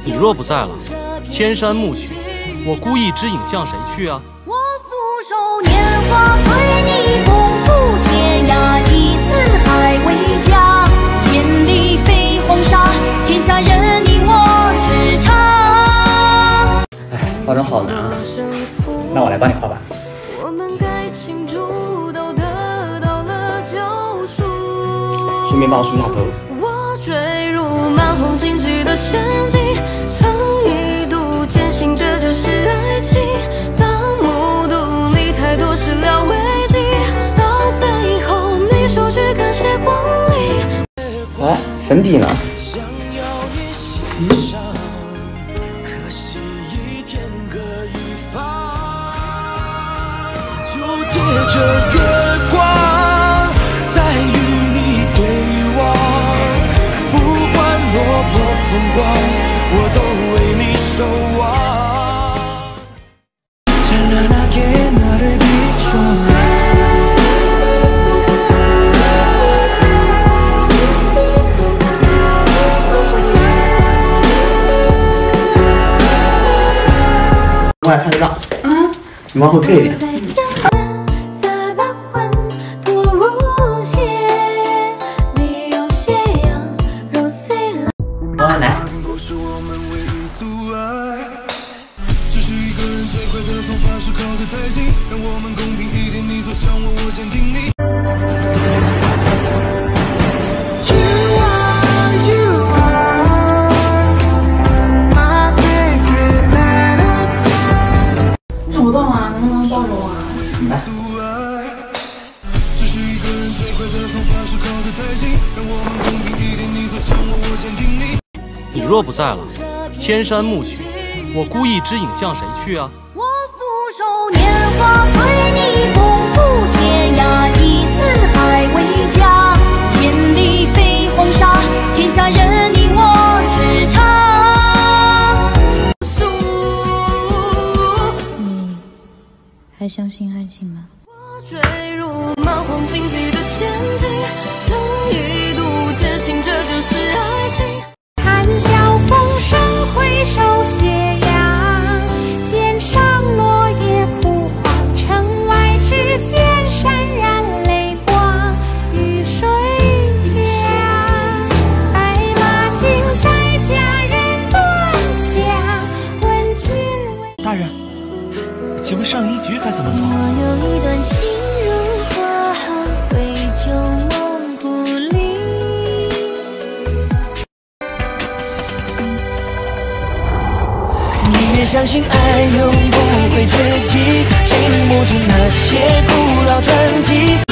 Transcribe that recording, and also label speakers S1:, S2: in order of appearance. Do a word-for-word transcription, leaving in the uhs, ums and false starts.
S1: 你若不在了，千山暮雪，我孤一只影向谁去啊？
S2: 我素手年华随你共赴天涯，以四海为家，千里飞黄沙，天下任你我驰骋。
S3: 哎，化妆好难啊，那我来帮你化吧。
S2: 我们该庆祝都得到了救赎，
S3: 顺便帮我梳一下头。
S2: 我坠入满红荆棘的陷阱，曾一度坚信这就是爱情，当目睹你太多始料未及，到最后你说句感谢光临。
S3: 哎，粉底呢？
S4: 可惜一天各一方，就借着月光再与你对望，不管落魄风光，我都为你守望。찬란하게 나를 비춰
S3: 过来拍个照。嗯，你往后退一点。过来。
S4: 只是一个人最快的方法是靠得太近，让我们公平一点，你左想我，我坚定你。
S5: 手不动啊，能不能抱着我啊？
S3: 来。
S4: 只是一个人最快的方法是靠得太近，让我们公平一点，你左想我，我坚定你。
S1: 你若不在了，千山暮雪，我孤一只影向谁去啊？
S2: 我素手年华随你共赴天涯，以四海为家，千里飞黄沙，天下任你我驰骋。
S6: 你还相信爱情吗？
S2: 我坠入满红荆棘的陷阱，曾一度坚信这就是爱情。谈笑风生，回首斜阳，肩上落叶枯黄，城外之间闪燃泪光，雨水降，白马竞赛，佳人端详，问君为
S4: 大人，请问上一局该怎么走？
S2: 我有一段情如花，为旧梦不离。
S4: 你也相信爱永不会绝迹，谁能抹除那些古老传奇？